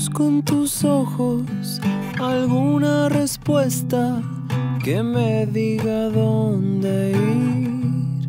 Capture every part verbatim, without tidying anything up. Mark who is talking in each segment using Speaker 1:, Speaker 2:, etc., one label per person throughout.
Speaker 1: Busco en tus ojos alguna respuesta que me diga dónde ir.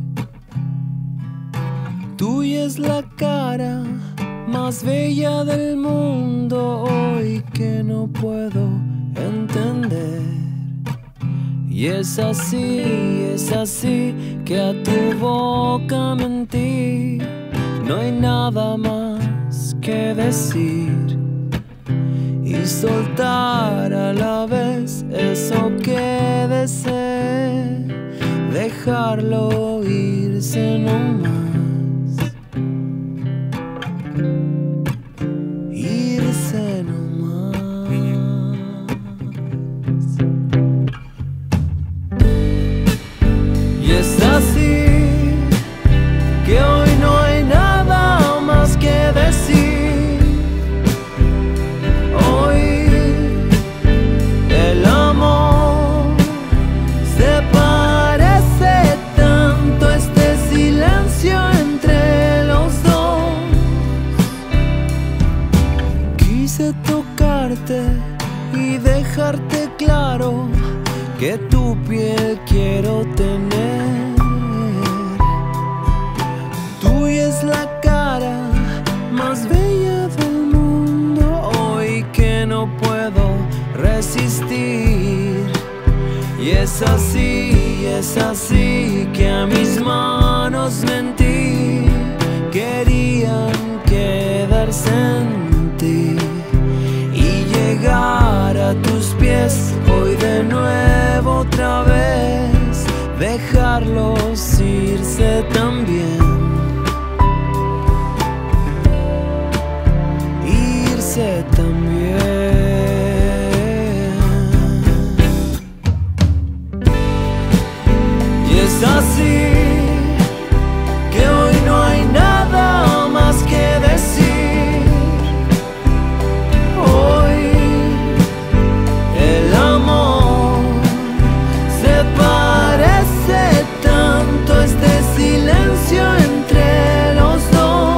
Speaker 1: Tuya es la cara más bella del mundo hoy que no puedo entender. Y es así, es así que a tu boca mentí. No hay nada más que decir y soltar a la vez eso que desee, dejarlo irse nomás, irse nomás. Y es así que hoy no hay nada más que decir. Quise tocarte y dejarte claro que tu piel quiero tener. Tuya es la cara más bella del mundo hoy que no puedo resistir. Y es así, es así que a mis manos mentí, querían quedarse en ti y llegar a tus pies hoy de nuevo otra vez, dejarlos irse también, irse también. Y es así que hoy no hay nada más que decir. Hoy el amor se parece tanto a este silencio entre los dos.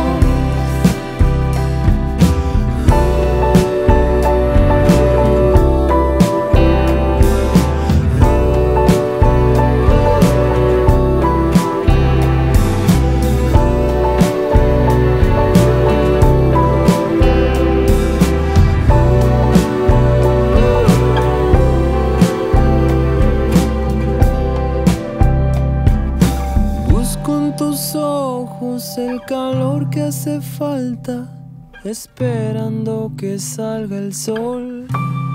Speaker 1: Con tus ojos el calor que hace falta, esperando que salga el sol.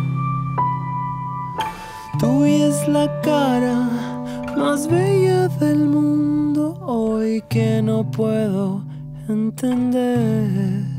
Speaker 1: Tuya es la cara más bella del mundo hoy que no puedo entender.